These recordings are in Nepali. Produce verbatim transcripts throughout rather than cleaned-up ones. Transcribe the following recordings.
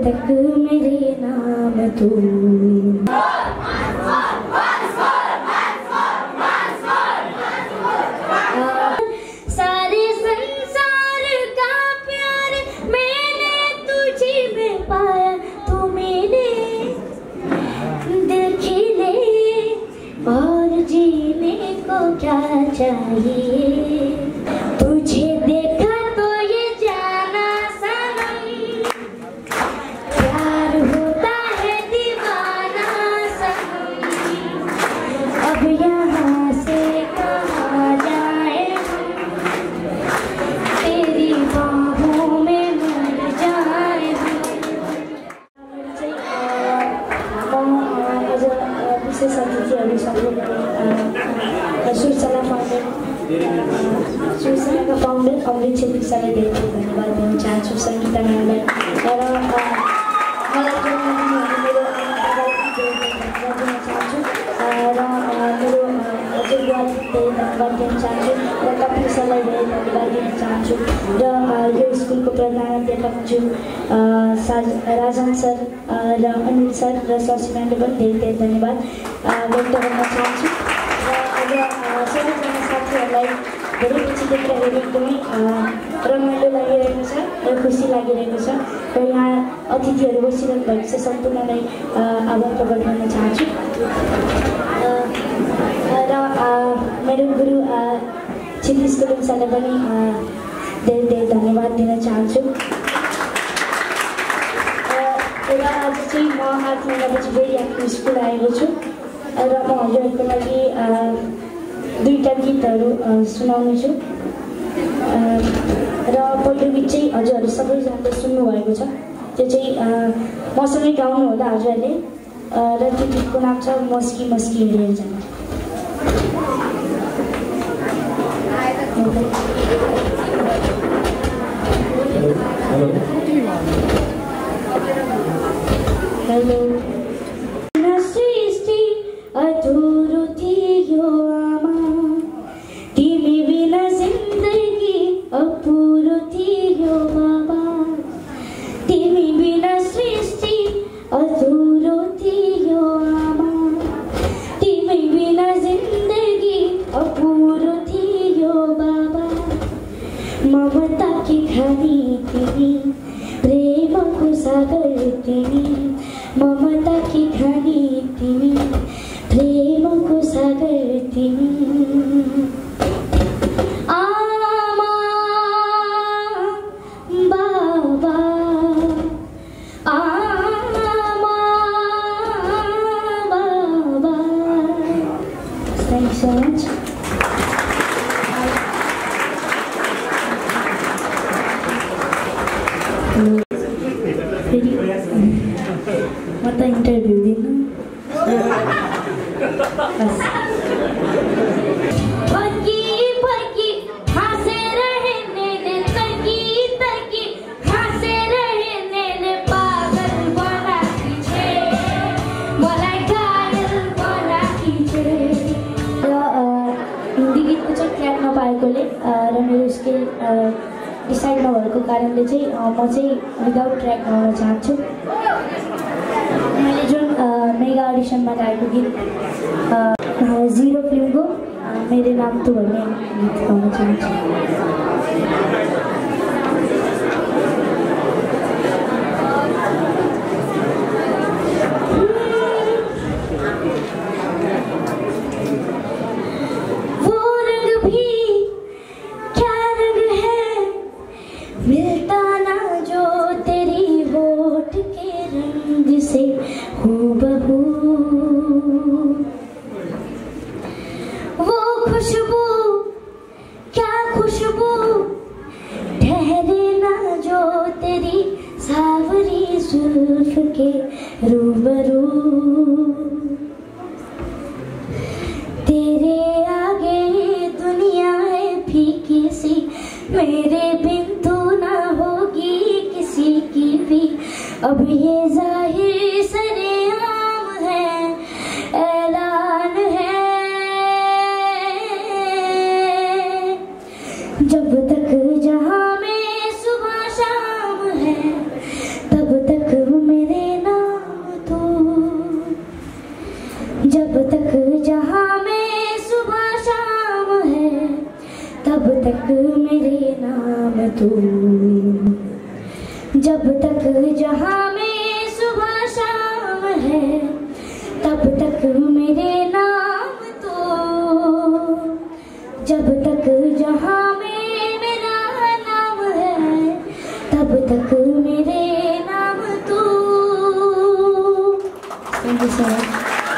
तक मेरे नाम तू। सारे संसार का प्यार मैंने तुझे में पाया, तू मेरे दिल खिले और जीने को क्या चाहिए। तुझे देखा तो ये जाना सनम, प्यार होता है दीवाना सनम। अब यहाँ से कहाँ जाए तेरी बाहों में मर जाए। विशेष अतिथिहरू सूचना फाउन्डर सूचनाका फाउन्डर अमृत छेत्री सरलाई धेरै धेरै धन्यवाद दिन चाहन्छु। सङ्गीता म्यामलाई र मलाई मेरो दिन चाहन्छु र मेरो हजुरबुवा धेरै धन्यवाद दिन चाहन्छु र कपिल सरलाई धेरै धन्यवाद दिन चाहन्छु र यो स्कुलको प्रधानाध्यापक ज्यू राजन सर र अनिल सर र शशी म्यामले पनि धेरै धेरै धन्यवाद व्यक्त गर्न चाहन्छु। र आज सबैजना साथीहरूलाई धेरै पछि देखेर एकदमै रमाइलो लागिरहेको छ र खुसी लागिरहेको छ र यहाँ अतिथिहरू बसिरहनु भएको छ सम्पूर्णलाई आभार प्रकट गर्न चाहन्छु। र मेरो गुरु छेत्री स्कुल सरलाई पनि धेरै धेरै धन्यवाद दिन चाहन्छु। र आज चाहिँ म आठ महिनापछि फेरि आफ्नो स्कुल आएको छु र म हजुरहरूको लागि दुईवटा गीतहरू सुनाउने छु र पहिलो गीत चाहिँ हजुरहरू सबैजनाले सुन्नुभएको छ। त्यो चाहिँ मसँगै गाउनु होला हजुरहरूले र त्यो गीतको नाम छ मस्की मस्की हेरेर जाने। हेलो सृष्टि अधुरो थियो आमा, तिमी बिना जिन्दगी अपुरो थियो बाबा। तिमी बिना सृष्टि अधुरो थियो आमा, तिमी बिना जिन्दगी अपुरो थियो बाबा। ममता की खानी तिमी, प्रेमको सागर तिमी, ममता की खानी तिमी, प्रेमको सागर तिमी। आमा बाबा, आमा बाबा। Thank you so much. म त इन्टरभ्यू दिनु फर्की फर्की हाँसेर हिँड्नेले तर्की तर्की हाँसेर हिँड्नेले पागल बनाकी छे, मलाई घायल बनाकी छे। र हिन्दी गीतको चाहिँ ट्र्याक नपाएकोले र मेरो स्केल डिसाइड नभएको कारणले चाहिँ म चाहिँ विदाउट ट्र्याक गाउन चाहन्छु। मैले जुन मेगा अडिसनमा गाएको गीत जिरो फिल्मको मेरे नाम तो भन्ने गीत गाउन चाहन्छु। मिलता ना जो तेरी होठ के रंग से हूबहू, वो खुशबू क्या खुशबू जब तक जहाँ में सुबह शाम है तब तक मेरे नाम तू, जब तक जहाँ में सुबह शाम है तब तक मेरे नाम तो, जब तक जहाँ में मेरा नाम है तब तक मेरे नाम तो। Thank you so much.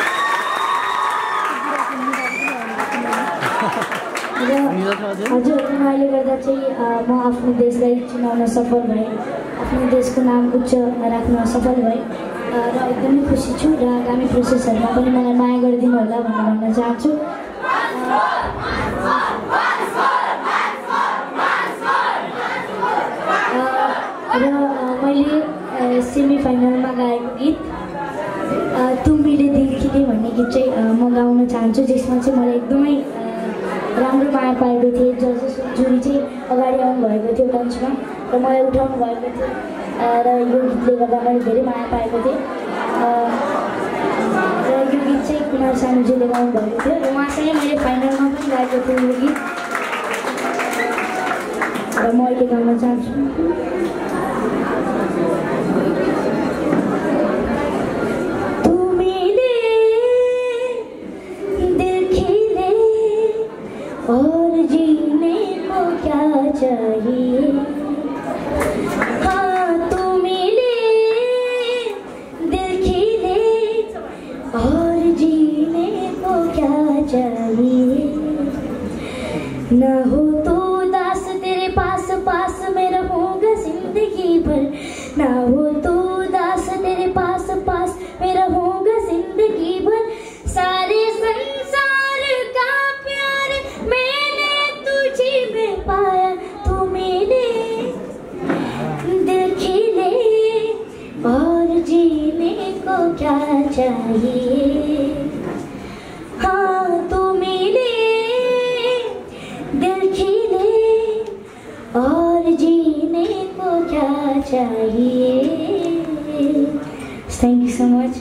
हजुरहरूमा अहिले गर्दा चाहिँ म आफ्नो देशलाई चिनाउन सफल भएँ, आफ्नो देशको नाम उच्च राख्न सफल भएँ र एकदमै खुसी छु र आगामी प्रोसेसहरूमा पनि मलाई माया गरिदिनु होला भनेर भन्न चाहन्छु। र मैले सेमी फाइनलमा गाएको गीत तुम मेरे दिल खिले भन्ने गीत चाहिँ म गाउन चाहन्छु, जसमा चाहिँ मलाई एकदमै राम्रो माया पाएको थिएँ। जजेस जुरी चाहिँ अगाडि आउनुभएको थियो मञ्चमा र मलाई उठाउनु भएको थियो र यो गीतले गर्दा मैले धेरै माया पाएको थिएँ र यो गीत चाहिँ कुमार सानुजीले गाउनु भएको थियो र उहाँसँगै मैले फाइनलमा पनि गाएको थिएँ यो गीत र म अहिले गाउन चाहन्छु। और जीने को क्या चाहिए, हाँ तू मिले दिल खिले और जीने को क्या चाहिए, ना हो तो दास तेरे पास पास मैं रहूँगा जिंदगी भर, ना हो तो दास तेरे पास पास मैं रहूँगा जिंदगी भर, सारे संसार का प्यार मैंने तुझी में पाया, तू मेरे दिल खिले और जीने को क्या चाहिए, हाँ तू मिले दिल खिले और जीने को क्या चाहिए। Thank you so much.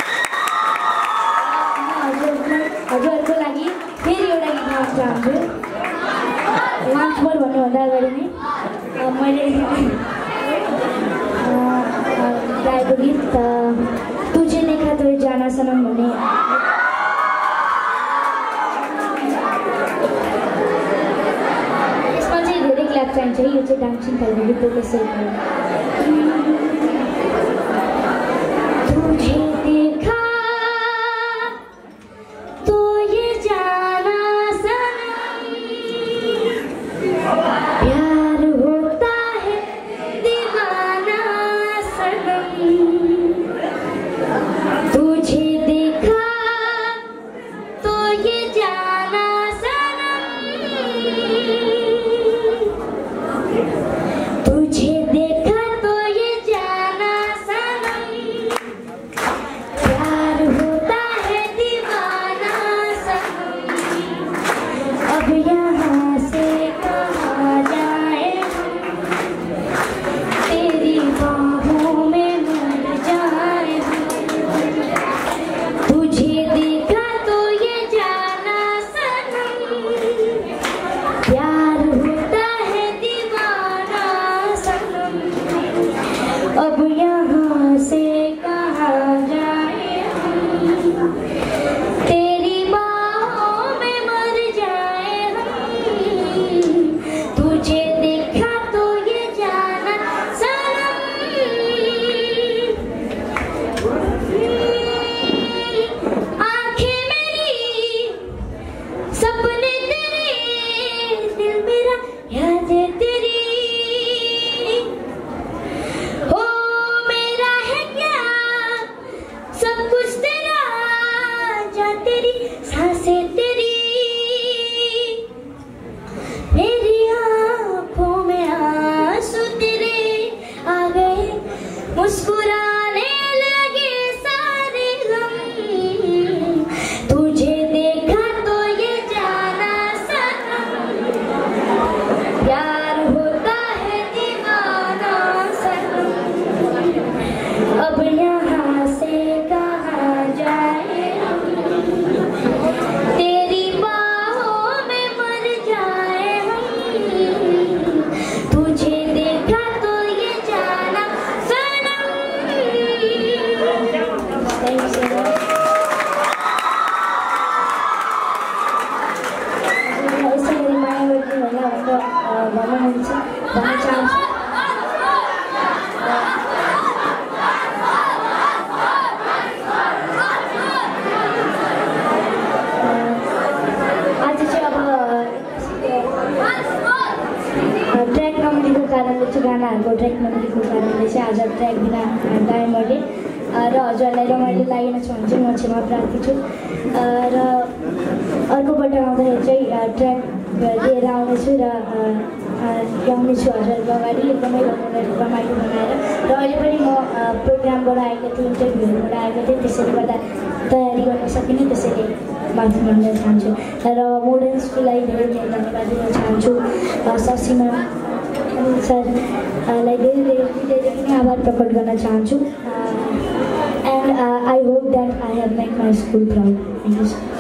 हजुरहरूको लागि फेरि एउटा गीत गाउन चाहन्छु। वान्स मोर भन्नुभन्दा अगाडि नै मैले गाएको गीत तुझे देखा तो जाना सनम भन्ने, यसमा चाहिँ धेरै क्ल्याप चाहिन्छ। यो चाहिँ डान्सिङ खालको गीत हो, त्यसैले तुझे देखा प्यार होता है दीवाना सनम, तुझे देखा तो ये जाना सनम, तुझे देखा छु गानाहरूको ट्र्याक नमिलेको कारणले चाहिँ आज ट्र्याक बिना गाएँ मैले र हजुरहरूलाई रमाइलो लागेन छ भने चाहिँ म क्षमा प्रार्थी छु र अर्कोपल्ट आउँदाखेरि चाहिँ ट्र्याक लिएर आउनेछु र गाउनेछु हजुरहरूको अगाडि एकदमै रमाइलो रमाइलो बनाएर र अहिले पनि म प्रोग्रामबाट आएको थिएँ इन्टरभ्यूबाट आएको थिएँ त्यसैले गर्दा तयारी गर्न सकिनँ त्यसैले माफी माग्न चाहन्छु र मोडर्न स्कुललाई धेरै धेरै धन्यवाद दिन चाहन्छु ससीमा सरलाई धेरै धेरै धेरै नै आभार प्रकट गर्न चाहन्छु and I hope that I have make my school proud thank you